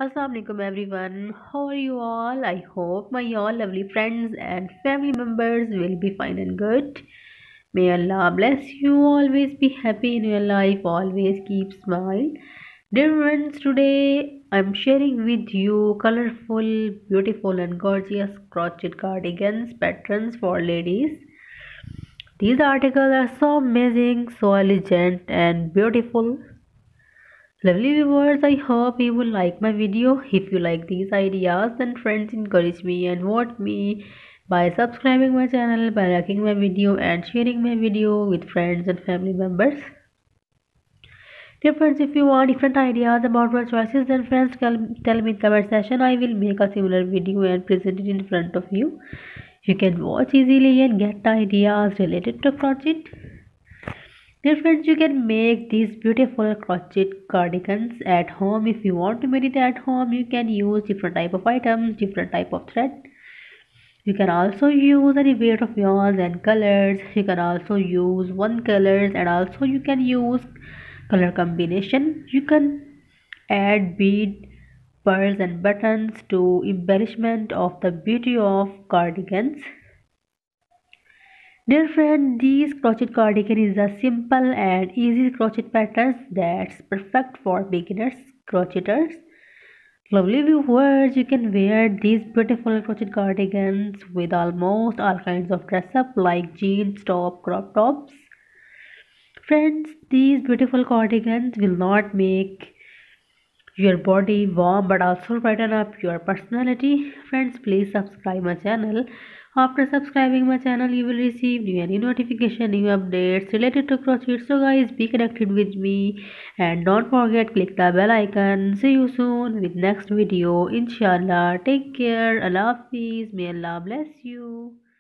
Assalamualaikum everyone. How are you all? I hope my all lovely friends and family members will be fine and good. May Allah bless you. Always be happy in your life. Always keep smile. Dear friends, today I'm sharing with you colorful, beautiful and gorgeous crochet cardigans patterns for ladies. These articles are so amazing, so elegant and beautiful. Lovely viewers, I hope you will like my video. If you like these ideas, then friends encourage me and vote me by subscribing my channel, by liking my video and sharing my video with friends and family members. Dear friends, if you want different ideas about my choices, then friends tell me in comment section. I will make a similar video and present it in front of you. You can watch easily and get ideas related to crochet. Dear friends, you can make these beautiful crochet cardigans at home. If you want to make it at home, you can use different type of items, different type of thread. You can also use any weight of yarns and colors. You can also use one colors and also you can use color combination. You can add bead, pearls and buttons to embellishment of the beauty of cardigans. Dear friend, this crochet cardigan is a simple and easy crochet pattern that's perfect for beginners crocheters. Lovely viewers, you can wear these beautiful crochet cardigans with almost all kinds of dress up like jeans, top, crop tops. Friends, these beautiful cardigans will not make your body warm but also brighten up your personality. Friends, please subscribe my channel. After subscribing my channel, you will receive any notification, new updates related to crochet. So guys, be connected with me and don't forget click the bell icon. See you soon with next video. Inshallah. Take care. Allah Hafiz. May Allah bless you.